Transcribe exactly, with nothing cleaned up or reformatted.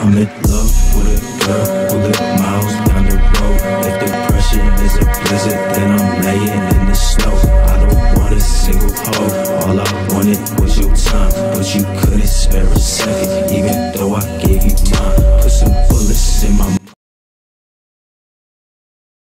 I'm in love with a girl who live miles down the road. If depression is a blizzard, then I'm laying in the snow. I don't want a single hoe, all I wanted